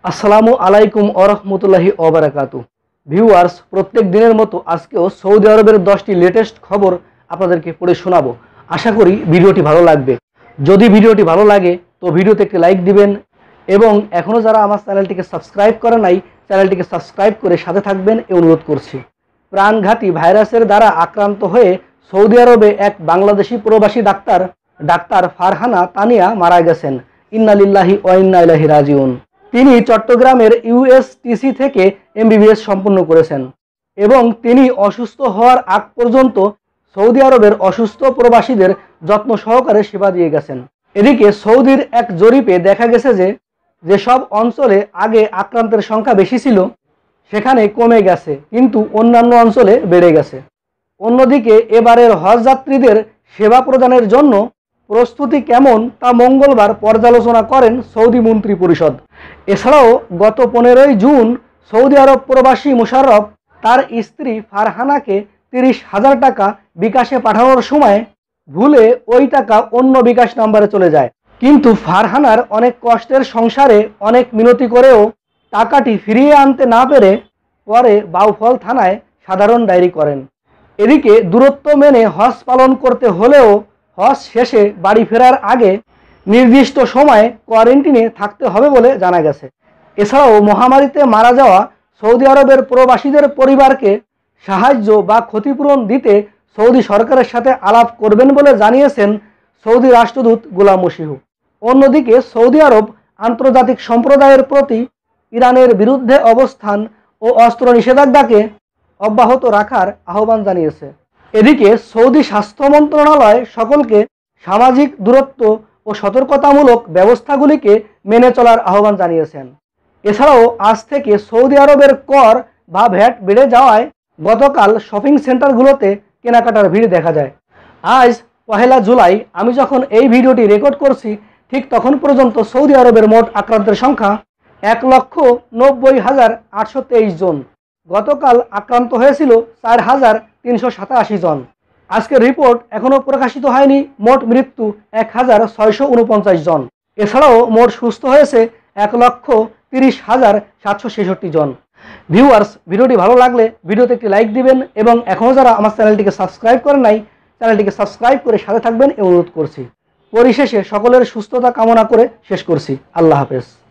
আসসালামু আলাইকুম ওরহমতুল্লাহি ওবারাকাতু। ভিউয়ার্স, প্রত্যেক দিনের মতো আজকেও সৌদি আরবের 10টি লেটেস্ট খবর আপনাদেরকে পড়ে শোনাবো। আশা করি ভিডিওটি ভালো লাগবে। যদি ভিডিওটি ভালো লাগে তো ভিডিওতে একটি লাইক দিবেন এবং এখনও যারা আমার চ্যানেলটিকে সাবস্ক্রাইব করে নাই চ্যানেলটিকে সাবস্ক্রাইব করে সাথে থাকবেন এই অনুরোধ করছি। প্রাণঘাতী ভাইরাসের দ্বারা আক্রান্ত হয়ে সৌদি আরবে এক বাংলাদেশি প্রবাসী ডাক্তার ফারহানা তানিয়া মারা গেছেন। ইন্না লিল্লাহি ওয়া ইন্না ইলাইহি রাজিউন। তিনি চট্টগ্রামের ইউএসটিসি থেকে এমবিবিএস সম্পন্ন করেছেন এবং তিনি অসুস্থ হওয়ার আগ পর্যন্ত সৌদি আরবের অসুস্থ প্রবাসীদের যত্ন সহকারে সেবা দিয়ে গেছেন। এদিকে সৌদির এক জরিপে দেখা গেছে যে যেসব অঞ্চলে আগে আক্রান্তের সংখ্যা বেশি ছিল সেখানে কমে গেছে, কিন্তু অন্যান্য অঞ্চলে বেড়ে গেছে। অন্যদিকে এবারের হজ যাত্রীদের সেবা প্রদানের জন্য প্রস্তুতি কেমন তা মঙ্গলবার পর্যালোচনা করেন সৌদি মন্ত্রী পরিষদ। এছাড়াও গত 15ই জুন সৌদি আরব প্রবাসী মুশাররফ তার স্ত্রী ফারহানাকে 30,000 টাকা বিকাশে পাঠানোর সময় ভুলে ওই টাকা অন্য বিকাশ নাম্বারে চলে যায়, কিন্তু ফারহানার অনেক কষ্টের সংসারে অনেক মিনতি করেও টাকাটি ফিরিয়ে আনতে না পেরে পরে বাউফল থানায় সাধারণ ডায়েরি করেন। এদিকে দূরত্ব মেনে হজ পালন করতে হলেও হজ শেষে বাড়ি ফেরার আগে নির্দিষ্ট সময়ে কোয়ারেন্টিনে থাকতে হবে বলে জানা গেছে। এছাড়াও মহামারীতে মারা যাওয়া সৌদি আরবের প্রবাসীদের পরিবারকে সাহায্য বা ক্ষতিপূরণ দিতে সৌদি সরকারের সাথে আলাপ করবেন বলে জানিয়েছেন সৌদি রাষ্ট্রদূত গোলাম মসিহু। অন্যদিকে সৌদি আরব আন্তর্জাতিক সম্প্রদায়ের প্রতি ইরানের বিরুদ্ধে অবস্থান ও অস্ত্র নিষেধাজ্ঞাকে অব্যাহত রাখার আহ্বান জানিয়েছে। এদিকে সৌদি স্বাস্থ্য মন্ত্রণালয় সকলকে সামাজিক দূরত্ব ও সতর্কতামূলক ব্যবস্থাগুলিকে মেনে চলার আহ্বান জানিয়েছেন। এছাড়াও আজ থেকে সৌদি আরবের কর বা ভ্যাট বেড়ে যাওয়ায় গতকাল শপিং সেন্টারগুলোতে কেনাকাটার ভিড় দেখা যায়। আজ 1 জুলাই আমি যখন এই ভিডিওটি রেকর্ড করছি ঠিক তখন পর্যন্ত সৌদি আরবের মোট আক্রান্তের সংখ্যা 1,90,823 জন। গতকাল আক্রান্ত হয়েছিল 4,387 জন। আজকের রিপোর্ট এখনও প্রকাশিত হয়নি। মোট মৃত্যু 1,649 জন। এছাড়াও মোট সুস্থ হয়েছে 1,30,766 জন। ভিউয়ার্স, ভিডিওটি ভালো লাগলে ভিডিওতে একটি লাইক দিবেন এবং এখনও যারা আমার চ্যানেলটিকে সাবস্ক্রাইব করেন নাই চ্যানেলটিকে সাবস্ক্রাইব করে সাথে থাকবেন এই অনুরোধ করছি। পরিশেষে সকলের সুস্থতা কামনা করে শেষ করছি। আল্লাহ হাফেজ।